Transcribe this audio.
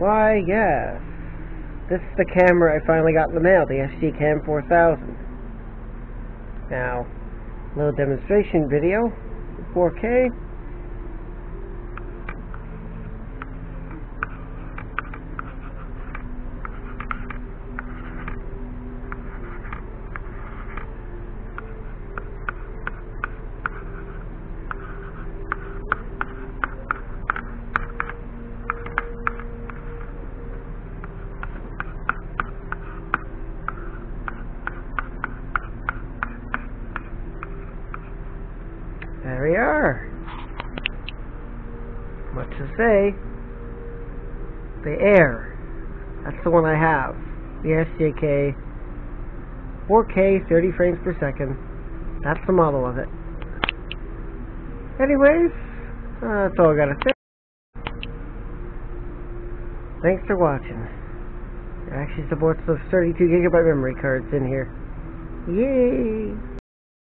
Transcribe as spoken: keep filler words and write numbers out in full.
Why, yes. This is the camera I finally got in the mail, the SJCam four thousand. Now, a little demonstration video, four K. There we are. Much to say. The Air. That's the one I have. The S J K four K thirty frames per second. That's the model of it. Anyways, uh, that's all I gotta say. Thanks for watching. It actually supports those thirty-two gigabyte memory cards in here. Yay!